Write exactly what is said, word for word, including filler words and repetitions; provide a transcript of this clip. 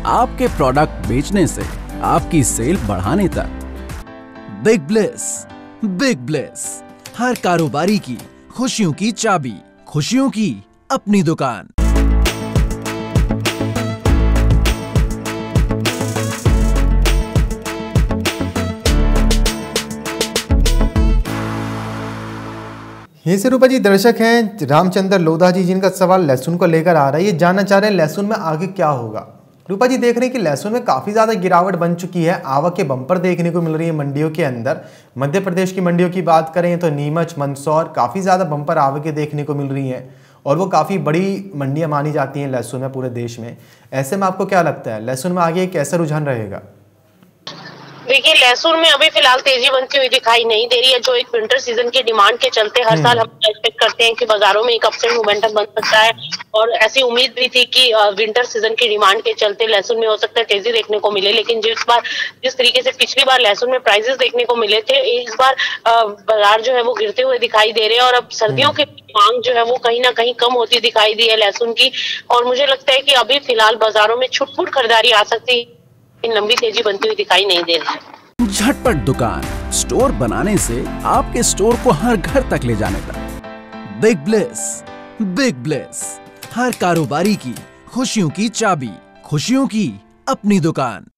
आपके प्रोडक्ट बेचने से आपकी सेल बढ़ाने तक। बिग ब्लिस, बिग ब्लिस, हर कारोबारी की खुशियों की चाबी, खुशियों की अपनी दुकान। ये से रूपा जी दर्शक हैं रामचंद्र लोधा जी, जिनका सवाल लहसुन को लेकर आ रहा है। ये जानना चाह रहे हैं लहसुन में आगे क्या होगा। रूपा जी देख रहे हैं कि लहसुन में काफ़ी ज़्यादा गिरावट बन चुकी है, आवक के बम्पर देखने को मिल रही है मंडियों के अंदर। मध्य प्रदेश की मंडियों की बात करें तो नीमच, मंदसौर काफ़ी ज़्यादा बम्पर आवकें देखने को मिल रही हैं और वो काफ़ी बड़ी मंडियाँ मानी जाती हैं लहसुन में पूरे देश में। ऐसे में आपको क्या लगता है लहसुन में आगे कैसा रुझान रहेगा? देखिए, लहसुन में अभी फिलहाल तेजी बनती हुई दिखाई नहीं दे रही है, जो एक विंटर सीजन की डिमांड के चलते हर साल हम एक्सपेक्ट करते हैं कि बाजारों में एक अपसेंट मोमेंटम बन सकता है और ऐसी उम्मीद भी थी कि विंटर सीजन की डिमांड के चलते लहसुन में हो सकता है तेजी देखने को मिले। लेकिन जिस बार जिस तरीके से पिछली बार लहसुन में प्राइसेस देखने को मिले थे, इस बार बाजार जो है वो गिरते हुए दिखाई दे रहे हैं और अब सर्दियों की मांग जो है वो कहीं ना कहीं कम होती दिखाई दी है लहसुन की। और मुझे लगता है कि अभी फिलहाल बाजारों में छुटपुट खरीदारी आ सकती है, लंबी तेजी बनती हुई दिखाई नहीं दे रही है। झटपट दुकान, स्टोर बनाने से आपके स्टोर को हर घर तक ले जाने तक। बिग ब्लिस, बिग ब्लिस, हर कारोबारी की खुशियों की चाबी, खुशियों की अपनी दुकान।